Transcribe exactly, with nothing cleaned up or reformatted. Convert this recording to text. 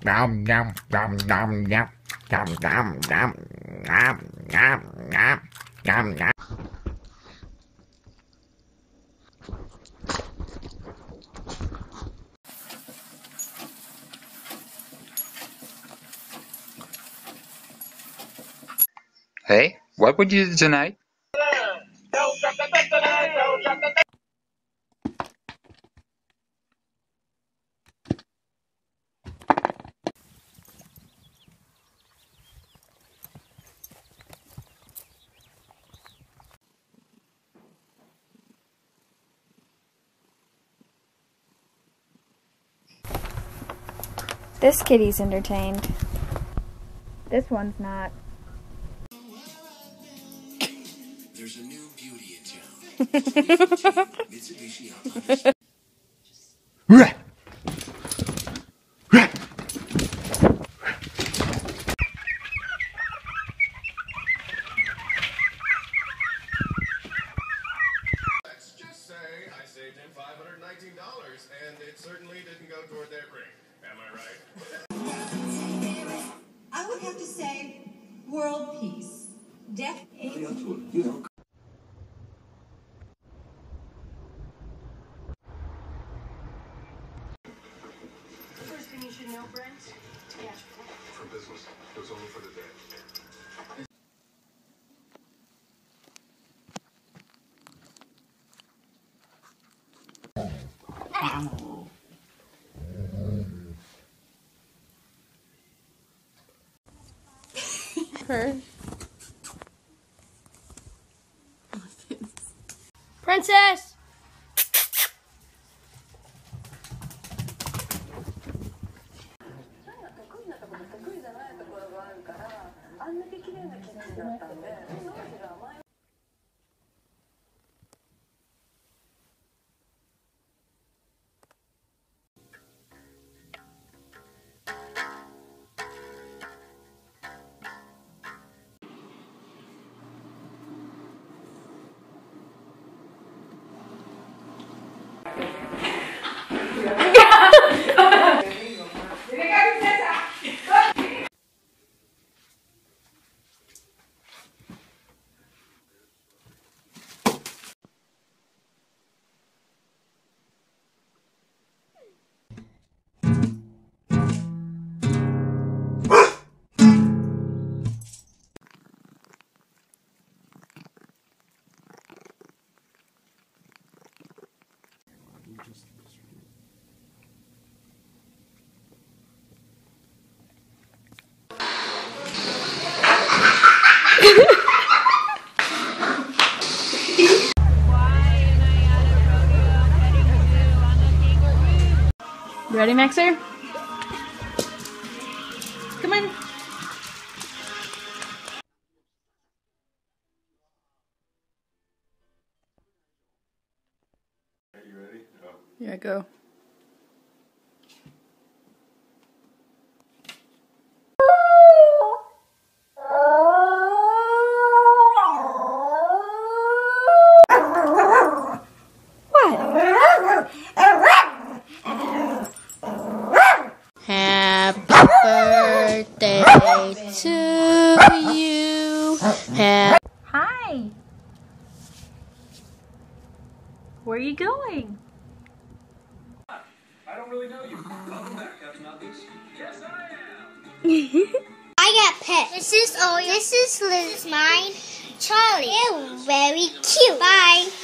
Nom nom nom nom nom nom nom nom nom nom nom nom nom. Hey, what would you do tonight? This kitty's entertained. This one's not. There's a new beauty in town. Mitsubishi Outlander. Let's just say I saved him five hundred nineteen dollars, and it certainly didn't go toward their ring. Am I right? I would have to say world peace. Death. First thing you should know, Brent, theatrical. For business. It was only for the day. Her. Princess! You ready, Maxer? Come on. You ready? Oh. Yeah, go. Birthday to you. Hi. Where are you going? I don't really know you. Welcome back, Captain Obvious. Yes, I am. I got pet. This is oh, this is Liz, mine. Charlie. They're very cute. Bye.